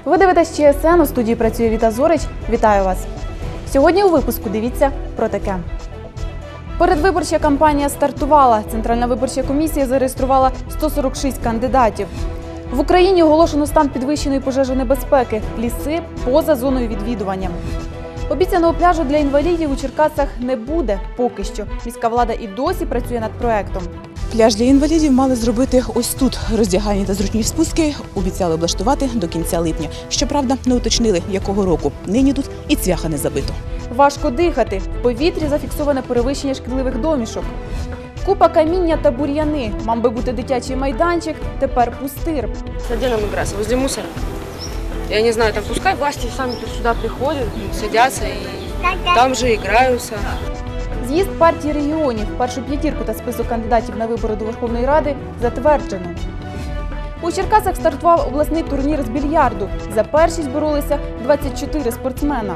Ви дивитесь ЧСН, у студії працює Віта Зорич. Вітаю вас! Сьогодні у випуску дивіться про таке. Передвиборча кампанія стартувала. Центральна виборча комісія зареєструвала 146 кандидатів. В Україні оголошено стан підвищеної пожежонебезпеки. Ліси поза зоною відвідування. Обіцяного пляжу для інвалідів у Черкасах не буде поки що. Міська влада і досі працює над проектом. Пляж для інвалідів мали зробити ось тут. Роздягальні та зручні спуски обіцяли облаштувати до кінця липня. Щоправда, не уточнили, якого року. Нині тут і цвяха не забито. Важко дихати. В повітрі зафіксоване перевищення шкідливих домішок. Купа каміння та бур'яни. Мав би бути дитячий майданчик, тепер пустир. Где нам играться? Возле мусора. Я не знаю, там пускай власти сами сюда приходят, садятся и там же играются. З'їзд партії регіонів, першу п'ятірку та список кандидатів на вибори до Верховної Ради затверджено. У Черкасах стартував обласний турнір з більярду. За першість боролися 24 спортсмена.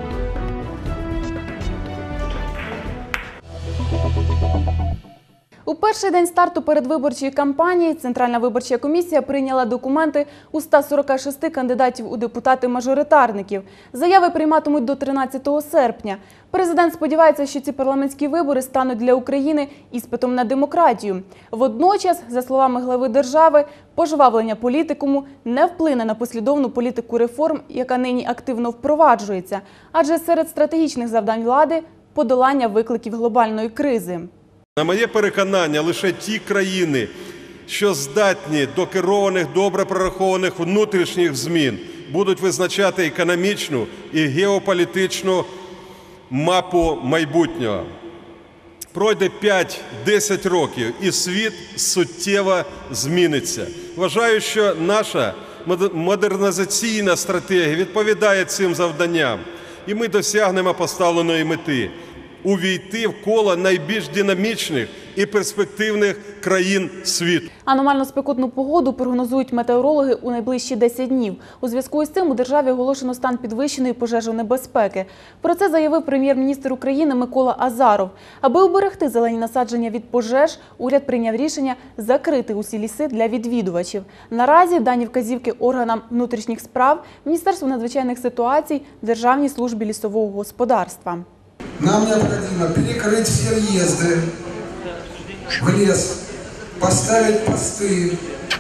У перший день старту передвиборчої кампанії Центральна виборча комісія прийняла документи у 146 кандидатів у депутати-мажоритарників. Заяви прийматимуть до 13 серпня. Президент сподівається, що ці парламентські вибори стануть для України іспитом на демократію. Водночас, за словами глави держави, пожвавлення політикуму не вплине на послідовну політику реформ, яка нині активно впроваджується. Адже серед стратегічних завдань влади – подолання викликів глобальної кризи. На моє переконання, лише ті країни, що здатні до керованих, добре прорахованих внутрішніх змін, будуть визначати економічну і геополітичну мапу майбутнього. Пройде 5-10 років і світ суттєво зміниться. Вважаю, що наша модернізаційна стратегія відповідає цим завданням, і ми досягнемо поставленої мети – увійти в коло найбільш динамічних і перспективних країн світу. Аномально спекотну погоду прогнозують метеорологи у найближчі 10 днів. У зв'язку із цим у державі оголошено стан підвищеної пожежонебезпеки. Про це заявив прем'єр-міністр України Микола Азаров. Аби уберегти зелені насадження від пожеж, уряд прийняв рішення закрити усі ліси для відвідувачів. Наразі дані вказівки органам внутрішніх справ, Міністерству надзвичайних ситуацій, Державній службі лісового господарства. Нам необходимо перекрыть все въезды в лес, поставить посты.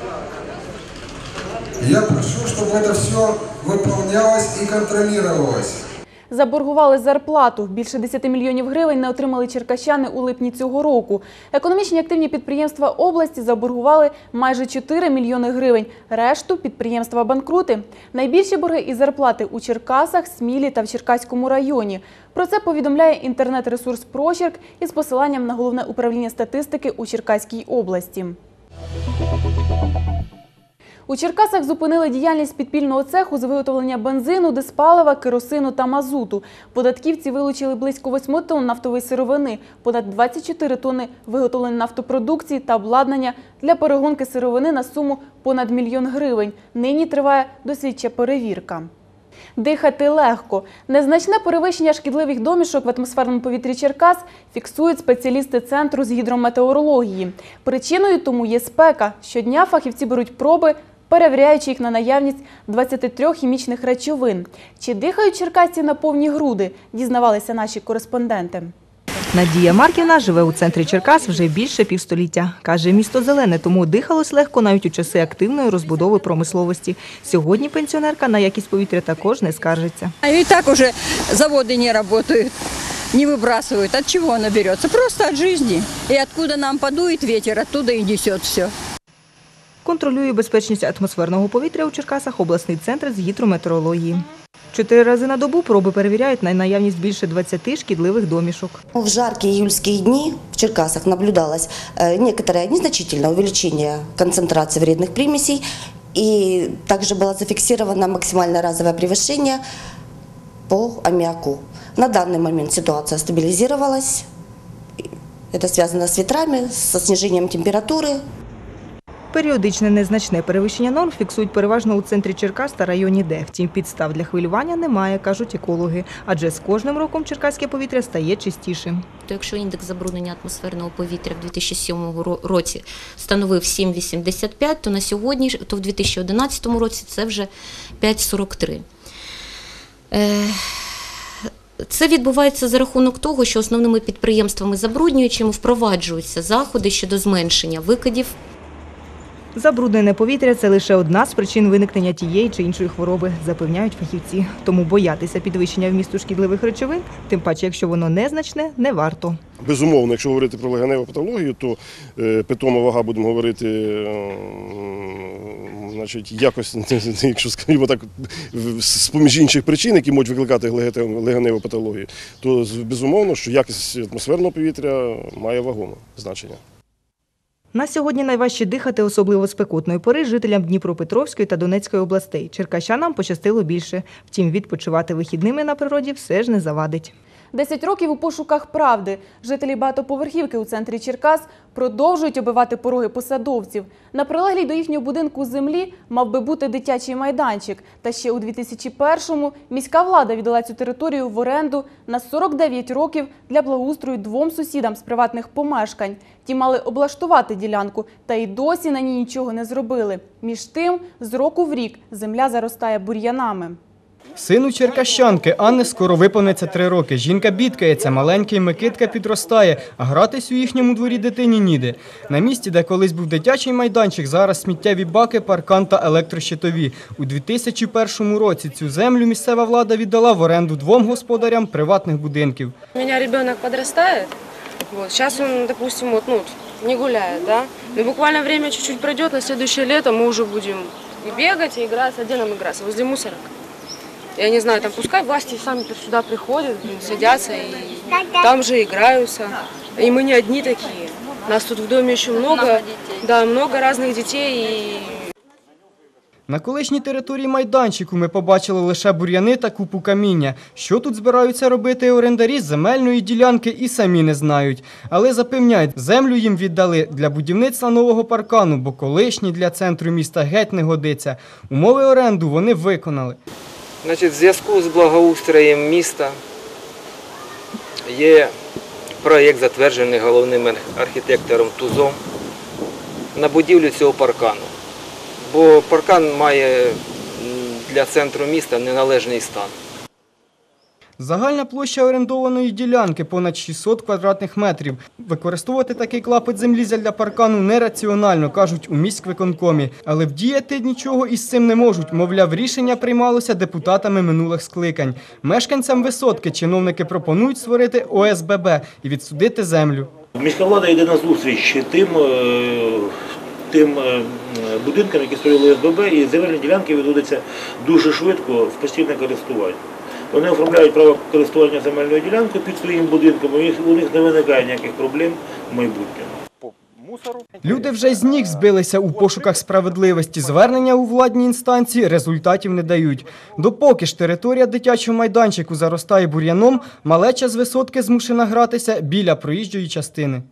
Я прошу, чтобы это все выполнялось и контролировалось. Заборгували зарплату. Більше 10 мільйонів гривень не отримали черкащани у липні цього року. Економічні активні підприємства області заборгували майже 4 мільйони гривень. Решту – підприємства-банкрути. Найбільші борги і зарплати у Черкасах, Смілі та в Черкаському районі. Про це повідомляє інтернет-ресурс «Прочерк» із посиланням на Головне управління статистики у Черкаській області. У Черкасах зупинили діяльність підпільного цеху з виготовлення бензину, диспалива, керосину та мазуту. Податківці вилучили близько 8 тонн нафтової сировини, понад 24 тонни виготовленої нафтопродукції та обладнання для перегонки сировини на суму понад 1 мільйон гривень. Нині триває дослідча перевірка. Дихати легко. Незначне перевищення шкідливих домішок в атмосферному повітрі Черкас фіксують спеціалісти Центру з гідрометеорології. Причиною тому є спека. Щодня фахівці беруть проби, перевіряючи їх на наявність 23 хімічних речовин. Чи дихають черкасці на повні груди, дізнавалися наші кореспонденти. Надія Марківна живе у центрі Черкас вже більше півстоліття. Каже, місто зелене, тому дихалось легко навіть у часи активної розбудови промисловості. Сьогодні пенсіонерка на якість повітря також не скаржиться. И так уже заводы не работают, не выбрасывают. От чего оно берется? Просто от жизни. И откуда нам подует ветер, оттуда и несет все. Контролює безпечність атмосферного повітря у Черкасах обласний центр з гідрометеорології. 4 рази на добу проби перевіряють на наявність більше 20 шкідливих домішок. В жаркие июльские дни в Черкасах наблюдалось некоторое незначительное увеличение концентрации вредных примесей, и также было зафиксировано максимальное разовое превышение по аммиаку. На данный момент ситуация стабилизировалась. Это связано с ветрами, со снижением температуры. Періодичне незначне перевищення норм фіксують переважно у центрі Черкас та районі Д. Втім, підстав для хвилювання немає, кажуть екологи. Адже з кожним роком черкаське повітря стає чистішим. То якщо індекс забруднення атмосферного повітря в 2007 році становив 7,85, то на сьогодні, то в 2011 році це вже 5,43. Це відбувається за рахунок того, що основними підприємствами забруднюючими впроваджуються заходи щодо зменшення викидів. Забруднене повітря – це лише одна з причин виникнення тієї чи іншої хвороби, запевняють фахівці. Тому боятися підвищення вмісту шкідливих речовин, тим паче, якщо воно незначне, не варто. Безумовно, якщо говорити про легеневу патологію, то питома вага, будемо говорити, значить, якось, якщо скажімо так, з-поміж інших причин, які можуть викликати легеневу патологію, то безумовно, що якість атмосферного повітря має вагоме значення. На сьогодні найважче дихати, особливо спекотної пори, жителям Дніпропетровської та Донецької областей. Черкащанам пощастило більше. Втім, відпочивати вихідними на природі все ж не завадить. 10 років у пошуках правди. Жителі багатоповерхівки у центрі Черкас продовжують оббивати пороги посадовців. На прилеглій до їхнього будинку землі мав би бути дитячий майданчик. Та ще у 2001-му міська влада віддала цю територію в оренду на 49 років для благоустрою двом сусідам з приватних помешкань. Ті мали облаштувати ділянку, та й досі на ній нічого не зробили. Між тим, з року в рік земля заростає бур'янами. Сину черкащанки Анни скоро виповниться 3 роки. Жінка бідкається, маленький Микитка підростає, а гратись у їхньому дворі дитині ніде. На місці, де колись був дитячий майданчик, зараз сміттєві баки, паркан та електрощитові. У 2001 році цю землю місцева влада віддала в оренду 2 господарям приватних будинків. У меня ребенок подрастает, вот, сейчас он, допустим, вот, не гуляет, да, но буквально время чуть-чуть пройдет, на следующее лето мы уже будем и бегать, и играться, где нам играться, возле мусорок. Я не знаю, там пускай власти сами сюда приходят, садятся и там же играются. И мы не одни такие. Нас тут в доме еще много, да, много разных детей. И... На колишній території майданчику ми побачили лише бур'яни та купу каміння. Що тут збираються робити орендарі з земельної ділянки і самі не знають. Але запевняють, землю їм віддали для будівництва нового паркану, бо колишній для центру міста геть не годиться. Умови оренду вони виконали. Значить, в зв'язку з благоустроєм міста є проєкт, затверджений головним архітектором Тузом на будівлю цього паркану. Бо паркан має для центру міста неналежний стан. Загальна площа орендованої ділянки – понад 600 квадратних метрів. Використовувати такий клапоть землі для паркану нераціонально, кажуть у міськвиконкомі. Але вдіяти нічого із цим не можуть. Мовляв, рішення приймалося депутатами минулих скликань. Мешканцям Висотки чиновники пропонують створити ОСББ і відсудити землю. Міська влада йде на зустріч тим будинкам, які створили ОСББ, і земельні ділянки відводяться дуже швидко в постійне користування. Вони оформляють право користування земельною ділянкою під своїм будинком, і у них не виникає ніяких проблем в майбутньому. Люди вже з ніг збилися у пошуках справедливості. Звернення у владні інстанції результатів не дають. Допоки ж територія дитячого майданчику заростає бур'яном, малеча з Висотки змушена гратися біля проїжджої частини.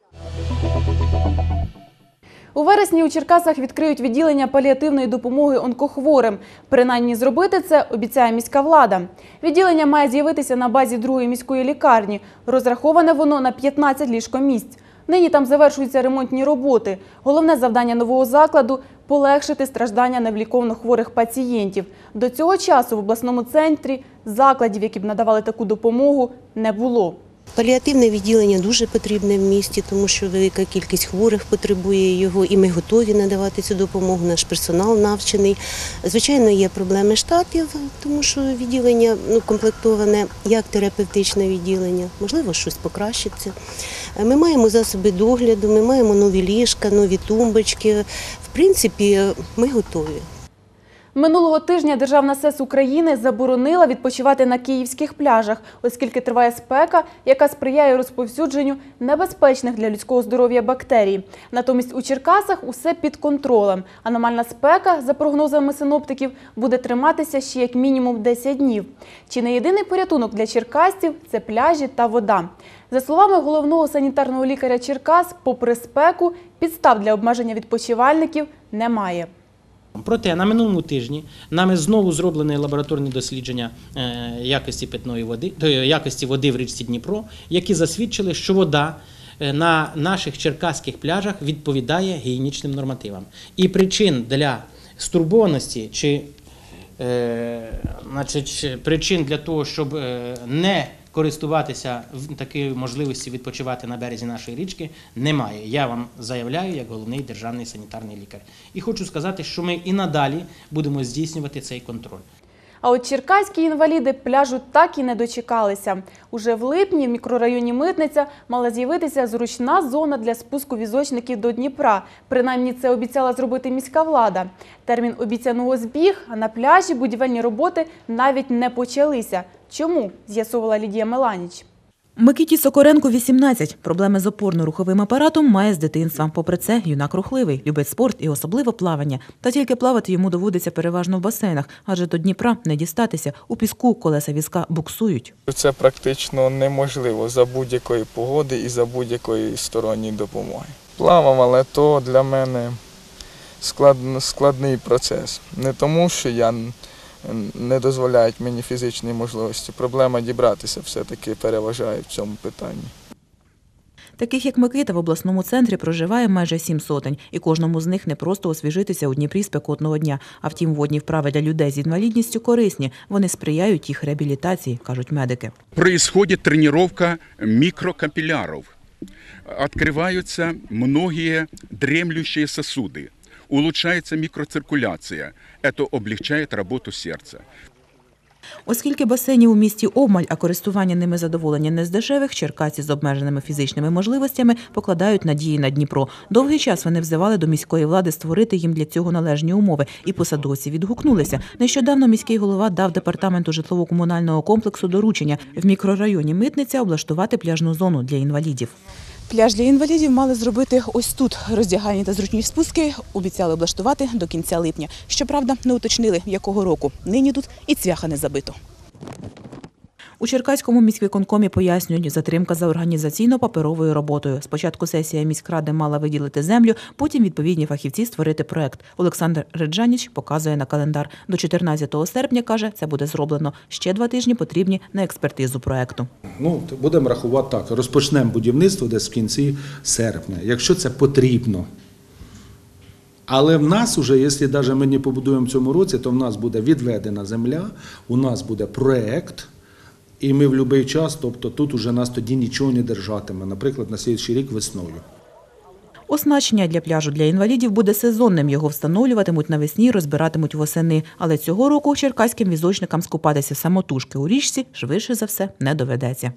У вересні у Черкасах відкриють відділення паліативної допомоги онкохворим. Принаймні зробити це обіцяє міська влада. Відділення має з'явитися на базі 2-ї міської лікарні. Розраховане воно на 15 ліжкомісць. Нині там завершуються ремонтні роботи. Головне завдання нового закладу – полегшити страждання невліковно хворих пацієнтів. До цього часу в обласному центрі закладів, які б надавали таку допомогу, не було. Паліативне відділення дуже потрібне в місті, тому що велика кількість хворих потребує його, і ми готові надавати цю допомогу, наш персонал навчений. Звичайно, є проблеми штатів, тому що відділення комплектоване як терапевтичне відділення, можливо, щось покращиться. Ми маємо засоби догляду, ми маємо нові ліжка, нові тумбочки. В принципі, ми готові. Минулого тижня Державна СЕС України заборонила відпочивати на київських пляжах, оскільки триває спека, яка сприяє розповсюдженню небезпечних для людського здоров'я бактерій. Натомість у Черкасах усе під контролем. Аномальна спека, за прогнозами синоптиків, буде триматися ще як мінімум 10 днів. Чи не єдиний порятунок для черкасців – це пляжі та вода. За словами головного санітарного лікаря Черкас, попри спеку, підстав для обмеження відпочивальників немає. Проте на минулому тижні нами знову зроблені лабораторні дослідження якості питної води, якості води в річці Дніпро, які засвідчили, що вода на наших черкаських пляжах відповідає гігієнічним нормативам. І причин для стурбованості чи причин для того, щоб не користуватися такою можливістю відпочивати на березі нашої річки, немає. Я вам заявляю як головний державний санітарний лікар. І хочу сказати, що ми і надалі будемо здійснювати цей контроль. А от черкаські інваліди пляжу так і не дочекалися. Уже в липні в мікрорайоні Митниця мала з'явитися зручна зона для спуску візочників до Дніпра. Принаймні це обіцяла зробити міська влада. Термін обіцяного збіг, а на пляжі будівельні роботи навіть не почалися. Чому? З'ясовувала Лідія Меланіч. Микиті Сокоренку 18. Проблеми з опорно-руховим апаратом має з дитинства. Попри це, юнак рухливий, любить спорт і особливо плавання. Та тільки плавати йому доводиться переважно в басейнах, адже до Дніпра не дістатися. У піску колеса візка буксують. Це практично неможливо за будь-якої погоди і за будь-якої сторонньої допомоги. Плавав, але то для мене складний процес. Не тому, що я не дозволяють мені фізичні можливості. Проблема дібратися все-таки переважає в цьому питанні. Таких, як Микита, в обласному центрі проживає майже 7 сотень. І кожному з них не просто освіжитися у Дніпрі спекотного дня. А втім, водні вправи для людей з інвалідністю корисні. Вони сприяють їх реабілітації, кажуть медики. Происходит тренировка микрокапилляров. Открываются многие дремлющие сосуды. Улучшается микроциркуляция. Это облегчает работу сердца. Оскільки басейнів у місті обмаль, а користування ними задоволення не з дешевих, черкасці з обмеженими фізичними можливостями покладають надії на Дніпро. Довгий час вони взивали до міської влади створити їм для цього належні умови. І посадовці відгукнулися. Нещодавно міський голова дав департаменту житлово-комунального комплексу доручення в мікрорайоні Митниця облаштувати пляжну зону для інвалідів. Пляж для інвалідів мали зробити ось тут. Роздягальні та зручні спуски обіцяли облаштувати до кінця липня. Щоправда, не уточнили, якого року. Нині тут і цвяха не забито. У Черкаському міськвиконкомі пояснюють, затримка за організаційно-паперовою роботою. Спочатку сесія міськради мала виділити землю, потім відповідні фахівці створити проект. Олександр Реджаніч показує на календар. До 14 серпня, каже, це буде зроблено. Ще 2 тижні потрібні на експертизу проекту. Будемо рахувати так. Розпочнемо будівництво десь в кінці серпня, якщо це потрібно. Але в нас вже, якщо навіть ми не побудуємо в цьому році, то в нас буде відведена земля, у нас буде проект. І ми в будь-який час, тобто тут уже нас тоді нічого не держатиме, наприклад, на слідчий рік весною. Оснащення для пляжу для інвалідів буде сезонним. Його встановлюватимуть навесні, розбиратимуть восени. Але цього року черкаським візочникам скупатися самотужки у річці швидше за все не доведеться.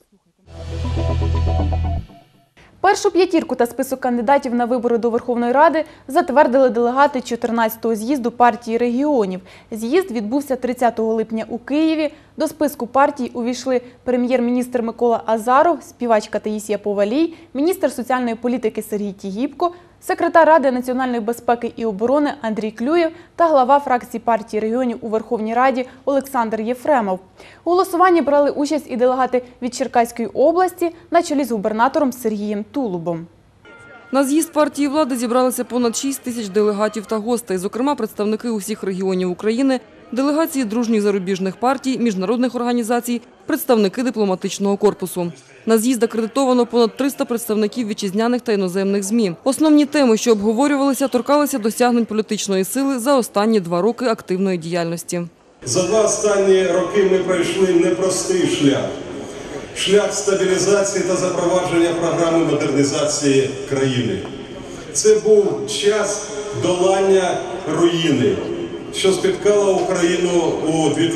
Першу п'ятірку та список кандидатів на вибори до Верховної Ради затвердили делегати 14-го з'їзду партії регіонів. З'їзд відбувся 30 липня у Києві. До списку партій увійшли прем'єр-міністр Микола Азаров, співачка Таїсія Повалій, міністр соціальної політики Сергій Тігіпко, секретар Ради національної безпеки і оборони Андрій Клюєв та глава фракції партії регіонів у Верховній Раді Олександр Єфремов. У голосуванні брали участь і делегати від Черкаської області на чолі з губернатором Сергієм Тулубом. На з'їзд партії влади зібралися понад 6 тисяч делегатів та гостей, зокрема представники усіх регіонів України, делегації дружніх зарубіжних партій, міжнародних організацій, представники дипломатичного корпусу. На з'їзд акредитовано понад 300 представників вітчизняних та іноземних ЗМІ. Основні теми, що обговорювалися, торкалися досягнень політичної сили за останні 2 роки активної діяльності. За 2 останні роки ми пройшли непростий шлях. Шлях стабілізації та запровадження програми модернізації країни. Це був час долання руїни, що спіткала Україну у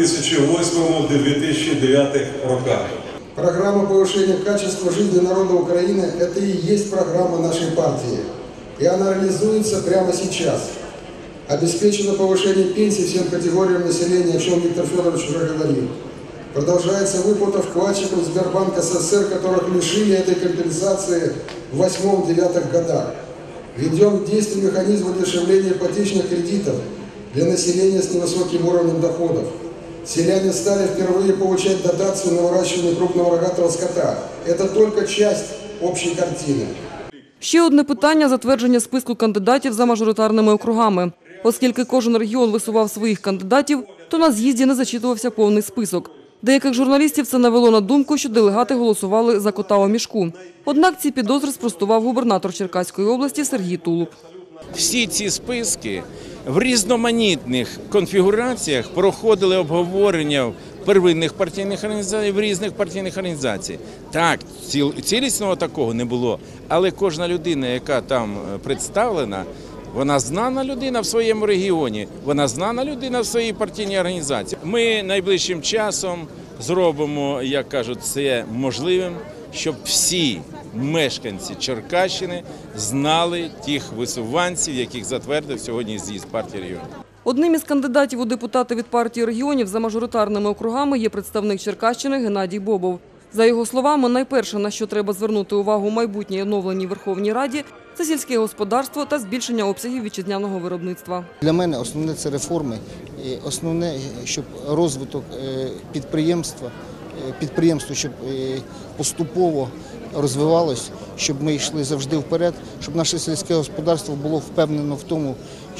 2008-2009 роках. Программа повышения качества жизни народа Украины – это и есть программа нашей партии. И она реализуется прямо сейчас. Обеспечено повышение пенсий всем категориям населения, о чем Виктор Федорович уже говорил. Продолжается выплата вкладчикам Сбербанка СССР, которых лишили этой компенсации в 8-9 годах. Введен в действие механизм удешевления ипотечных кредитов для населения с невысоким уровнем доходов. Селяне стали впервые получать дотацию на выращивание крупного рогатого скота. Это только часть общей картины. Ще одне питання – затвердження списку кандидатів за мажоритарними округами. Оскільки кожен регіон висував своїх кандидатів, то на з'їзді не зачитувався повний список. Деяких журналістів це навело на думку, що делегати голосували за кота у мішку. Однак ці підозри спростував губернатор Черкаської області Сергій Тулуб. Всі ці списки в різноманітних конфігураціях проходили обговорення в первинних партійних організацій, в різних партійних організаціях. Так, цілісного такого не було, але кожна людина, яка там представлена, вона знана людина в своєму регіоні, вона знана людина в своїй партійній організації. Ми найближчим часом зробимо, як кажуть, це можливим, щоб всі мешканці Черкащини знали тих висуванців, яких затвердив сьогодні з'їзд партії регіонів. Одним із кандидатів у депутати від партії регіонів за мажоритарними округами є представник Черкащини Геннадій Бобов. За його словами, найперше, на що треба звернути увагу у майбутній оновленій Верховній Раді – це сільське господарство та збільшення обсягів вітчизняного виробництва. Для мене основне – це реформи, основне, щоб розвиток підприємства, щоб поступово розвивалось, щоб ми йшли завжди вперед, щоб наше сільське господарство було впевнено в тому,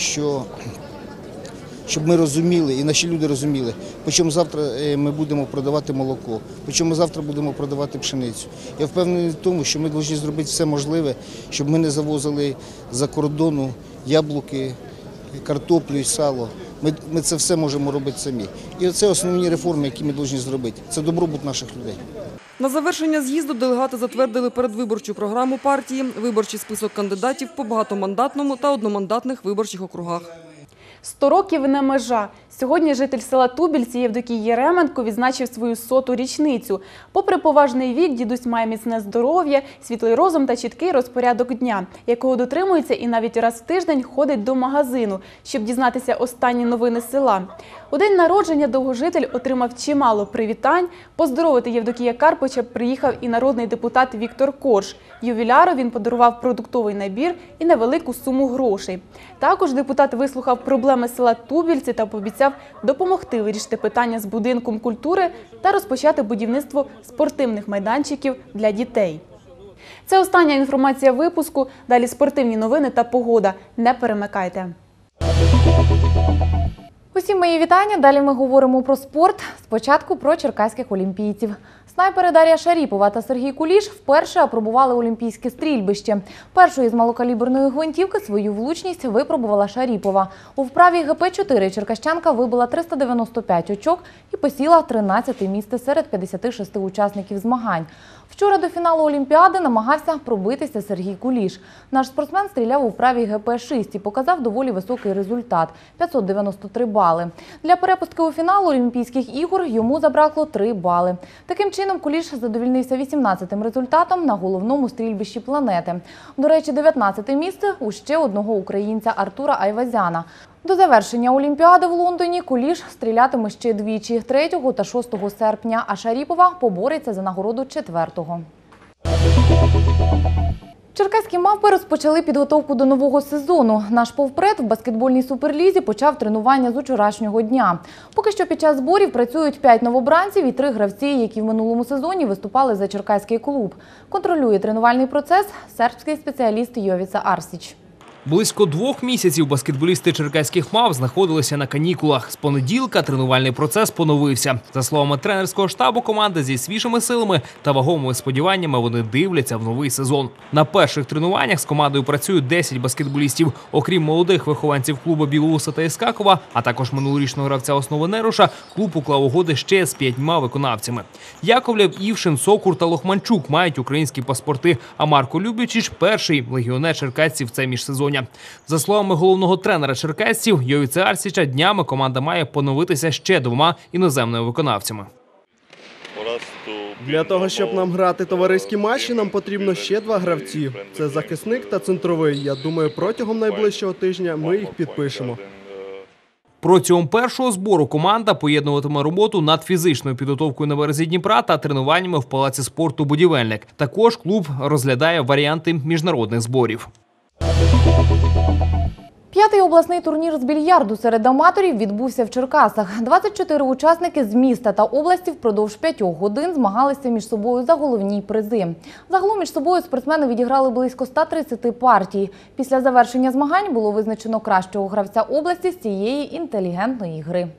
щоб ми розуміли і наші люди розуміли, по чому завтра ми будемо продавати молоко, по чому завтра будемо продавати пшеницю. Я впевнений в тому, що ми повинні зробити все можливе, щоб ми не завозили за кордону яблуки, картоплю і сало. Ми це все можемо робити самі. І це основні реформи, які ми повинні зробити. Це добробут наших людей. На завершення з'їзду делегати затвердили передвиборчу програму партії, виборчий список кандидатів по багатомандатному та одномандатних виборчих округах. 100 років не межа. Сьогодні житель села Тубільці Євдокій Єременко відзначив свою 100-ту річницю. Попри поважний вік, дідусь має міцне здоров'я, світлий розум та чіткий розпорядок дня, якого дотримується і навіть раз в тиждень ходить до магазину, щоб дізнатися останні новини села. У день народження довгожитель отримав чимало привітань. Поздоровити Євдокія Карпича приїхав і народний депутат Віктор Корж. Ювіляру він подарував продуктовий набір і невелику суму грошей. Також депутат вислухав проблеми села Тубільці та пообіцяв допомогти вирішити питання з будинком культури та розпочати будівництво спортивних майданчиків для дітей. Це остання інформація випуску. Далі спортивні новини та погода. Не перемикайте. Усім мої вітання. Далі ми говоримо про спорт. Спочатку про черкаських олімпійців. Снайпери Дар'я Шаріпова та Сергій Куліш вперше апробували олімпійське стрільбище. Першою з малокаліберної гвинтівки свою влучність випробувала Шаріпова. У вправі ГП-4 черкащанка вибила 395 очок і посіла 13-те місце серед 56 учасників змагань. Вчора до фіналу Олімпіади намагався пробитися Сергій Куліш. Наш спортсмен стріляв у вправі ГП-6 і показав доволі високий результат – 593 бали. Для перепустки у фінал Олімпійських ігор йому забракло 3 бали. Таким чином, Куліш задовільнився 18-тим результатом на головному стрільбищі планети. До речі, 19-те місце у ще одного українця Артура Айвазяна. До завершення Олімпіади в Лондоні Куліш стрілятиме ще двічі – 3 та 6 серпня, а Шаріпова побореться за нагороду 4-го. Черкаські мавпи розпочали підготовку до нового сезону. Наш повпред в баскетбольній суперлізі почав тренування з учорашнього дня. Поки що під час зборів працюють 5 новобранців і 3 гравці, які в минулому сезоні виступали за черкаський клуб. Контролює тренувальний процес сербський спеціаліст Йовіца Арсіч. Близько 2 місяців баскетболісти черкаських мав знаходилися на канікулах. З понеділка тренувальний процес поновився. За словами тренерського штабу команди, зі свіжими силами та вагомими сподіваннями вони дивляться в новий сезон. На перших тренуваннях з командою працюють 10 баскетболістів. Окрім молодих вихованців клубу Білоуса та Іскакова, а також минулорічного гравця основи Неруша, клуб уклав угоди ще з 5 виконавцями. Яковлєв, Івшин, Сокур та Лохманчук мають українські паспорти, а Марко Любічич – перший легіонер черкасців в це міжсезоння. За словами головного тренера черкасців Йовіца Арсіча, днями команда має поновитися ще 2 іноземними виконавцями. Для того, щоб нам грати товариські матчі, нам потрібно ще 2 гравці. Це захисник та центровий. Я думаю, протягом найближчого тижня ми їх підпишемо. Протягом першого збору команда поєднуватиме роботу над фізичною підготовкою на березі Дніпра та тренуваннями в Палаці спорту «Будівельник». Також клуб розглядає варіанти міжнародних зборів. 5-й обласний турнір з більярду серед аматорів відбувся в Черкасах. 24 учасники з міста та області впродовж 5 годин змагалися між собою за головні призи. Загалом між собою спортсмени відіграли близько 130 партій. Після завершення змагань було визначено кращого гравця області з цієї інтелігентної гри.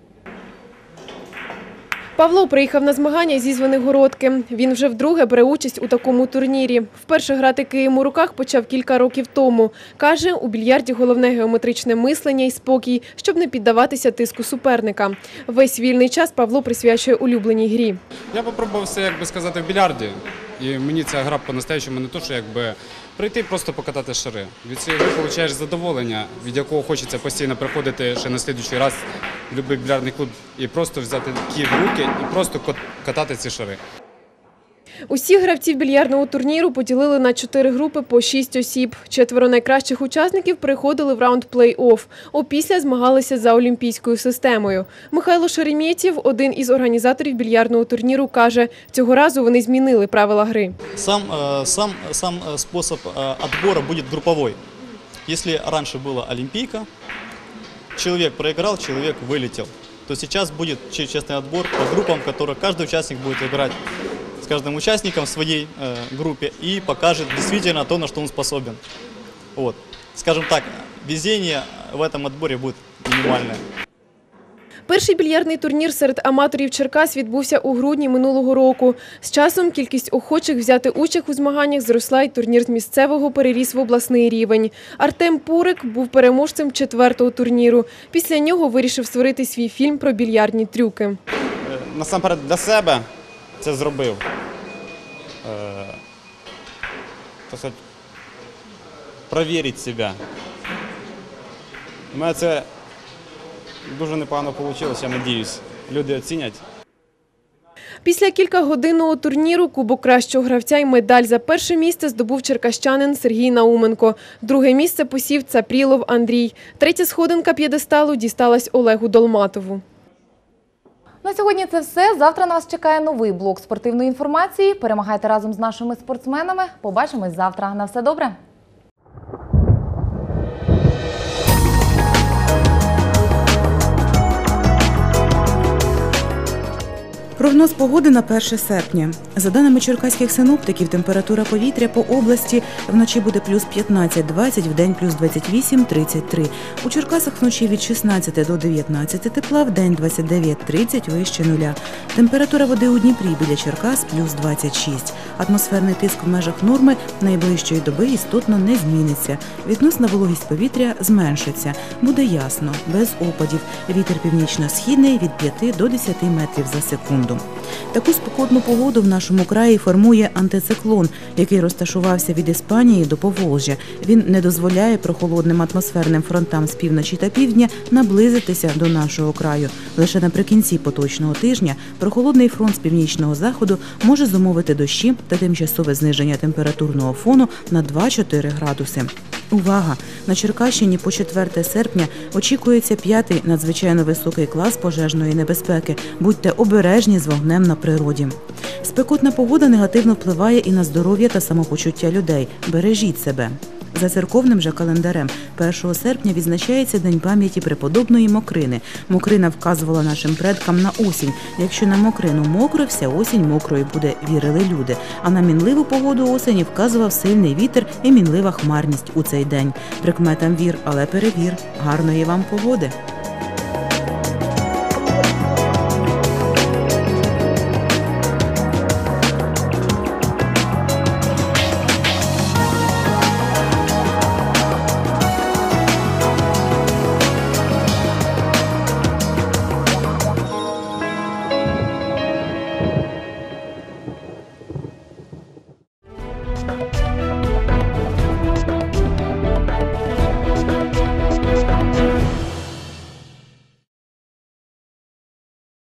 Павло приїхав на змагання зі Звенигородки. Він вже вдруге бере участь у такому турнірі. Вперше грати києм у руках почав кілька років тому. Каже, у більярді головне геометричне мислення і спокій, щоб не піддаватися тиску суперника. Весь вільний час Павло присвячує улюбленій грі. Я попробувався, як би сказати, в більярді. І мені ця гра по-настоящему не то, що якби прийти просто покатати шари. Від цієї гри отримуєш задоволення, від якого хочеться постійно приходити ще на слідуючий раз в будь-який більярдний клуб і просто взяти кі в руки і просто катати ці шари. Усіх гравців більярдного турніру поділили на 4 групи по 6 осіб. 4 найкращих учасників переходили в раунд плей-офф. Опісля змагалися за олімпійською системою. Михайло Шереметьєв, один із організаторів більярдного турніру, каже, цього разу вони змінили правила гри. Сам способ отбора будет групповой. Если раньше была олимпийка, человек проиграл, человек вылетел, то сейчас будет честный отбор по группам, в которых каждый участник будет играть с каждым участником в своей группе и покажет действительно то, на что он способен. Вот. Скажем так, везение в этом отборе будет минимальное. Перший більярдний турнір серед аматорів Черкас відбувся у грудні минулого року. З часом кількість охочих взяти участь у змаганнях зросла, і турнір з місцевого переріс в обласний рівень. Артем Пурик був переможцем 4-го турніру. Після нього вирішив створити свій фільм про більярдні трюки. Насамперед для себе це зробив. Перевірити себе. У мене це дуже непогано вийшло, я сподіваюся, люди оцінять. Після кількагодинного турніру кубок кращого гравця і медаль за перше місце здобув черкащанин Сергій Науменко. Друге місце посів Цапрілов Андрій. Третя сходинка п'єдесталу дісталась Олегу Долматову. На сьогодні це все. Завтра на вас чекає новий блок спортивної інформації. Перемагайте разом з нашими спортсменами. Побачимось завтра. На все добре! Прогноз погоди на 1 серпня. За даними черкаських синоптиків, температура повітря по області вночі буде плюс 15-20, вдень плюс 28-33. У Черкасах вночі від 16 до 19 тепла, вдень 29-30, вище нуля. Температура води у Дніпрі біля Черкас плюс 26. Атмосферний тиск в межах норми найближчої доби істотно не зміниться. Відносна вологість повітря зменшиться. Буде ясно, без опадів. Вітер північно-східний від 5 до 10 метрів за секунду. Таку спекотну погоду в нашому краї формує антициклон, який розташувався від Іспанії до Поволжя. Він не дозволяє прохолодним атмосферним фронтам з півночі та півдня наблизитися до нашого краю. Лише наприкінці поточного тижня прохолодний фронт з північного заходу може зумовити дощі та тимчасове зниження температурного фону на 2-4 градуси. Увага! На Черкащині по 4 серпня очікується 5-й надзвичайно високий клас пожежної небезпеки. Будьте обережні з вогнем на природі. Спекотна погода негативно впливає і на здоров'я та самопочуття людей. Бережіть себе. За церковним же календарем 1 серпня відзначається День пам'яті преподобної Мокрини. Мокрина вказувала нашим предкам на осінь. Якщо на Мокрину мокро, вся осінь мокрою буде, вірили люди. А на мінливу погоду осені вказував сильний вітер і мінлива хмарність у цей день. Прикметам вір, але перевір. Гарної вам погоди!